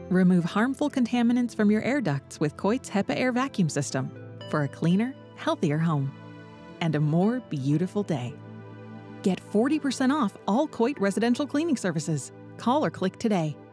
Remove harmful contaminants from your air ducts with Coit's HEPA air vacuum system for a cleaner, healthier home and a more beautiful day. Get 40% off all Coit residential cleaning services. Call or click today.